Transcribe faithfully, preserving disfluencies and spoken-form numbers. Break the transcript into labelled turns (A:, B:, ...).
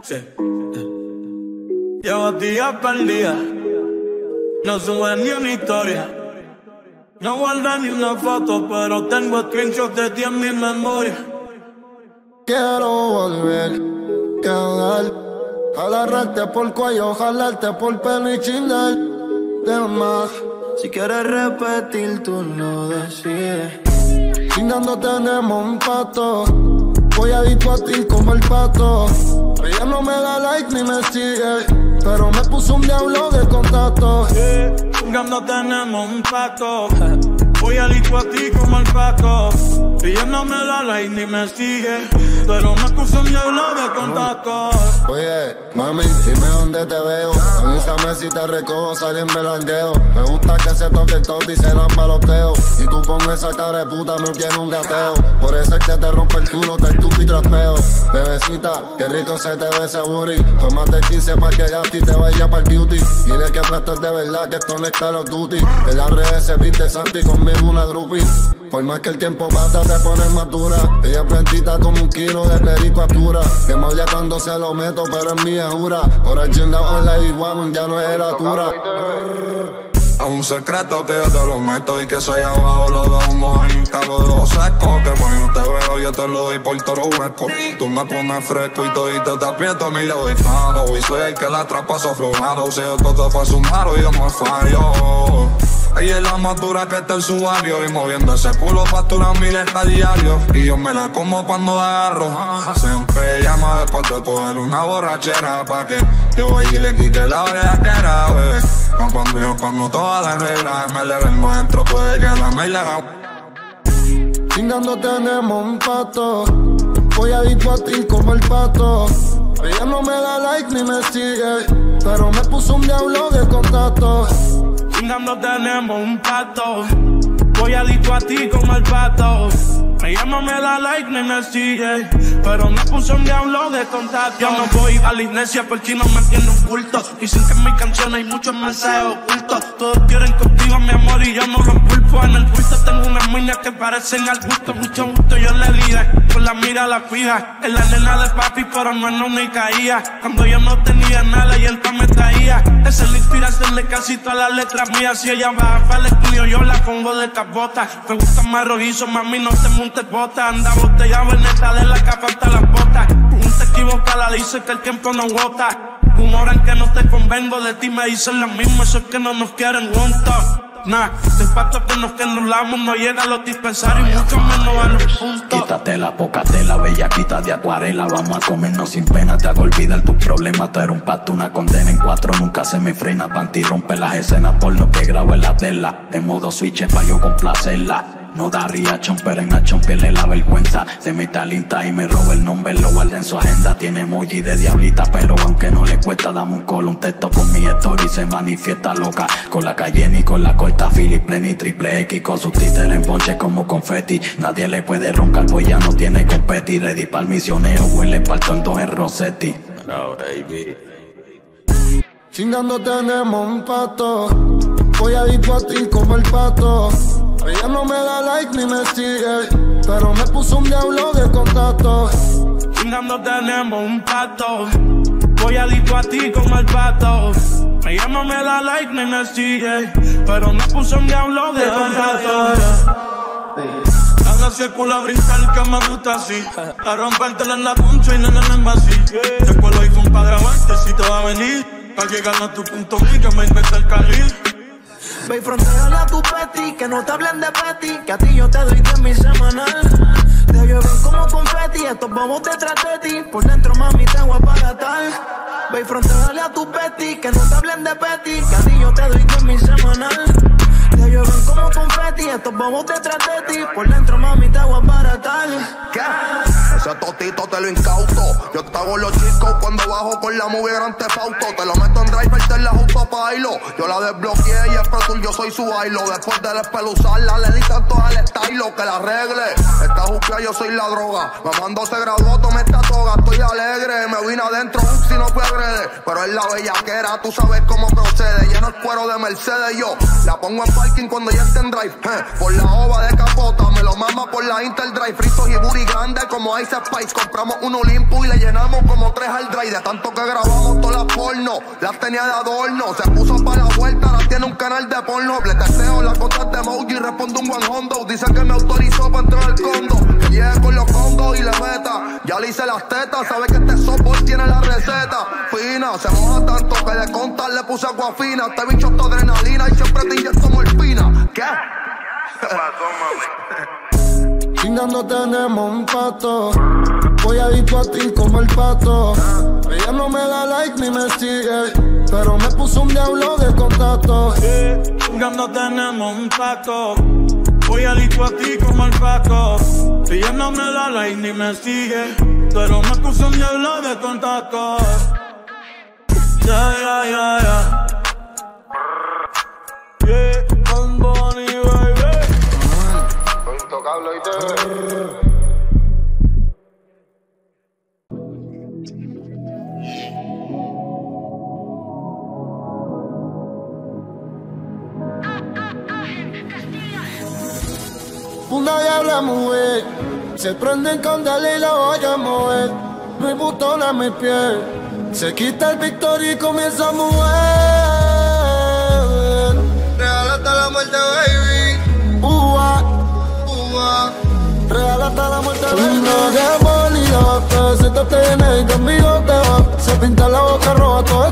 A: Sí. Llevo días perdidas, no sube ni una historia. No guardé ni una foto, pero tengo screenshots de ti en mi memoria.
B: Quiero volver, quedar, agarrarte por cuello, jalarte por pelo y chingar de más.
C: Si quieres repetir, tú lo decides.
B: Chingando tenemos un pato, voy a discutir como el pato. Ella no me da like ni me sigue, pero me puso un diablo de contacto.
A: Yeah. Chingando tenemos un pato, voy a discutir como el pato. Ella no me da like ni me sigue, pero me puso un diablo de contacto.
B: Oye, mami, dime dónde te veo. Avísame si te recojo, salí en belangueo. Me gusta que se toque el toque y se lamba los dedos. Y tú con esa cara de puta me quieres un gateo. Por eso es que te rompe el culo, te estupi y trapeo. Bebecita, qué rico se te ve ese booty. Tómate quince pa' que Gatti te vaya pa'l beauty. Dile que esto es de verdad, que esto no es Call of Duty. En las redes se viste Santi, conmigo una groupie. Por más que el tiempo pasa te pones más dura. Ella es plantita como un kilo de pericuatura. Que me odia cuando se lo meto, pero es mía jura. Por el chingado en la igual, ya no es la dura.
D: Es un secreto que yo te lo meto y que soy abajo los dos mojitos, los dos secos. Que bueno te veo, yo te lo doy por todo hueco. Tú me pones fresco y todito te aprieto, mi le doy faro. Y soy el que la atrapa sofronado. Si yo todo fue sumado y yo me fallo. Ella es la más dura que está el subario. Y moviendo ese culo factura miles a diario. Y yo me la como cuando agarro. Siempre llama después de coger una borrachera, pa' que yo voy y le quite la oreja, bebé. Cuando yo pongo todas las reglas, me le vengo dentro, puede que la me la.
B: Chingando tenemos un pato, voy a discutir como el pato. Ella no me da like ni me sigue, pero me puso un diablo de contacto.
A: Chingando tenemos un pato, voy a discutir como el pato. Ella no me da like ni me sigue, pero me puso un diablo de contacto. Yo no voy a la iglesia porque no me tiene un culto. Dicen que en mis canciones hay muchos mensajes ocultos. Todos quieren contigo mi amor y yo no los culpo. En el bulto tengo unas minas que parecen al gusto. Mucho gusto yo le liga, con la mira la fija. Es la nena de papi pero no es no ni caía. Cuando yo no tenía nada y él pa' me traía. Esa es la inspiración de casi todas las letras mías. Si ella baja para el estudio yo la pongo de capota. Me gusta más rojizo, mami no te montes bota. Anda botella veneta de la capa hasta las botas. No te equivocas, la dice que el tiempo no vota. Humor en que no te convengo, de ti me dicen lo mismo. Eso es que no nos quieren juntos. Nah, del pacto que nos que nos lamos no llega a los dispensarios y mucho menos a los puntos.
E: Quítate la poca tela, bella, quita de acuarela. Vamos a comernos sin pena, te hago olvidar tus problemas. Tú eres un pato, una condena en cuatro, nunca se me frena. Panty rompe las escenas porno que grabo en la tela. En modo switch pa' yo complacerla. No da reaction, pero en acción pierde la vergüenza. Se mete al Insta y me roba el nombre, lo guarda en su agenda. Tiene emoji de diablita, pero aunque no le cuesta, dame un call, un texto con mi story. Se manifiesta loca, con la Cayenne y con la corta Philip Pleni, triple X, con sus títeres en bonche como confeti. Nadie le puede roncar, pues ya no tiene competi. Ready pa'l misionero, huele pa'l tonto en Rossetti.
A: No, baby.
B: Chingando tenemos un pato, voy a discutir como el pato. Ella no me da like ni me sigue, pero me puso un diablo de contacto.
A: Chingando tenemos un pato, voy a discutir como el pato. Ella no me da like ni me sigue, pero me puso un diablo de contacto. Haga círculo a brincar que me gusta así. A rompértela en la concha y nena en el vacío. Después lo hizo un padre avante si te va a venir. Pa' llegar a tu punto y que me invente el carril.
C: Ve y fronteale a tu peti, que no te hablen de peti, que a ti yo te doy de mi semanal. Te llueven como confeti, estos bobos detrás de ti, por dentro mami te voy a aparatar. Ve y fronteale a tu peti, que no te hablen de peti, que a ti yo te doy de mi semanal. Te llueven como confeti, estos bobos detrás de ti, por dentro mami te voy a aparatar.
F: ¿Qué? Ese totito te lo incauto. Yo te hago los chicos cuando bajo con la movie Grand Theft Auto. Te lo meto en driver, te la auto pa' bailo. Yo la desbloqueé y es Pro Tool, yo soy su bailo. Después de despeluzarla le di tanto al estilo que la arregle. Esta juzga yo soy la droga. Mamando se graduó, tomé esta toga. Estoy alegre, me vine adentro, ups, si no fui agrede. Pero es la bellaquera, tú sabes cómo procede. Lleno el cuero de Mercedes, yo la pongo en parking cuando ya esté en drive. Eh. Por la ova de capota, me lo mama por la Interdrive. Fritos y booty grande como Ice Spice. Compramos un Olimpo y le llenamos como tres al dry. De tanto que grabamos todas las porno, las tenía de adorno. Se puso para la vuelta, ahora tiene un canal de porno. Le testeo las cosas de emoji, respondo un one hondo. Dice que me autorizó para entrar al condo. Que llegue con los congos y le meta. Ya le hice las tetas, sabe que este softball tiene la receta. Fina, se moja tanto que de contar le puse agua fina. Este bicho está adrenalina y siempre te inyecto morfina. ¿Qué?
G: ¿Qué pasó, mami?
B: Chingando tenemos un pato. Voy adicto a ti como el pato. Ella no me da like ni me sigue, pero me puso un diablo de contacto.
A: Yeah. Chingando tenemos un pato. Voy adicto a ti como el pato. Ella no me da like ni me sigue, pero me puso un diablo de contacto. Yeah, yeah, yeah, yeah. Yeah, con Bonnie, baby.
G: Intocable, ¿oíste?
B: Una diabla mujer, se prende en candela y la voy a mover. No hay botón a mi piel, se quita el Victoria y comienza a mover.
F: Real hasta la muerte, baby.
B: Ua,
F: Ua.
B: real hasta la muerte, baby. Una demonio, te siéntate en el conmigo te va. Se pinta la boca roja, todo